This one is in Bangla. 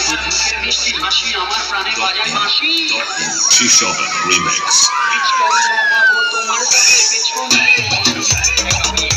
তোমার মুখের মিষ্টি হাসি আমার প্রাণে বাজায় বাঁশি। Shishoka Remix. পিচকারি লাগাবো তোমার পেছনে